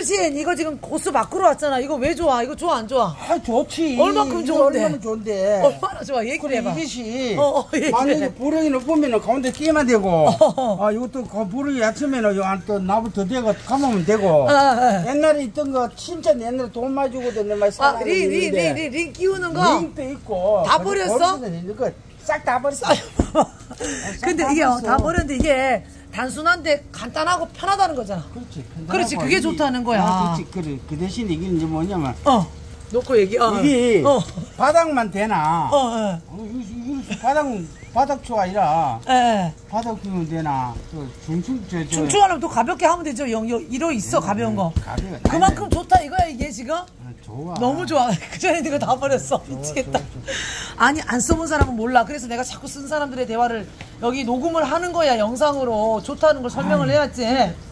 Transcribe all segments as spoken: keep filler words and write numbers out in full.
어르신 이거 지금 고수 바꾸러 왔잖아. 이거 왜 좋아? 이거 좋아 안 좋아? 아 좋지. 얼만큼 좋은데? 얼마나 좋은데? 얼마나 좋아? 얘기를 그래 해봐. 이것이 어, 어, 얘기해. 만약에 부렁이 높으면 가운데 끼면 되고 어. 아 이것도 그 부렁이 얕으면 요또 나무 더 대고 감으면 되고 아, 아. 옛날에 있던 거 진짜 옛날에 돈 많이 주고도 내말 아, 링, 링, 링, 링, 링 끼우는 거? 링도 있고 다 버렸어? 싹 다 버렸어. 근데 이게 어, 다 버렸는데 이게 단순한데 간단하고 편하다는 거잖아. 그렇지. 그렇지, 그게 좋다는 거야. 아, 그렇지. 그래. 그 대신 이게 이제 뭐냐면 어. 놓고 얘기. 어. 이게 어. 바닥만 되나? 어, 어. 어, 이거, 이거 바닥 바닥초 아니라 예. 예. 바닥 키우면 되나? 또 중충 저 저. 중충하려면 또 가볍게 하면 되죠. 영, 영, 이러 있어 네, 가벼운 거. 가벼워. 그만큼 좋다 이거야 이게 지금. 아, 좋아. 너무 좋아. 그 전에 이거 다 버렸어. 미치겠다. 좋아, 좋아. 아니 안 써본 사람은 몰라. 그래서 내가 자꾸 쓴 사람들의 대화를 여기 녹음을 하는 거야 영상으로. 좋다는 걸 설명을 해야지.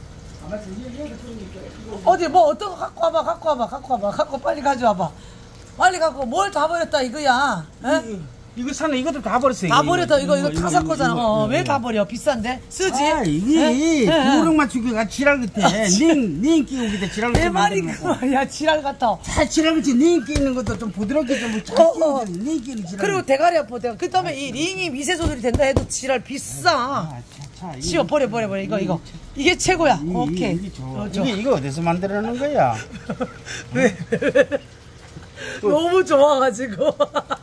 어디 뭐 어떤 거 갖고 와봐 갖고 와봐 갖고 와봐 갖고 빨리 가져와봐. 빨리 갖고 뭘 다 버렸다 이거야. 에? 이거 사는 이것도 다 버렸어. 다 버렸다 이거 이거 이거, 타사 이거, 거잖아. 이거, 어, 이거. 왜 다 버려? 비싼데 쓰지. 아, 이게 부릉만 죽여가 지랄 같아. 닝닝 끼고 기대 지랄 같아. 내 말이 그 말이야. 지랄 같아. 잘 지랄 같이 닝 끼는 것도 좀 부드럽게 좀잘 어, 어. 끼는 닝 끼는 지랄. 그리고 대가리 아파 대가. 그 다음에 이 링이 미세 조절이 된다 해도 지랄 비싸. 아, 차, 차, 치워 버려 버려 버려 이거 이거 이게 최고야. 이, 오케이. 이게 좋아. 어, 좋아. 이게 이거 어디서 만들어놓은 거야? 왜? 너무 좋아가지고.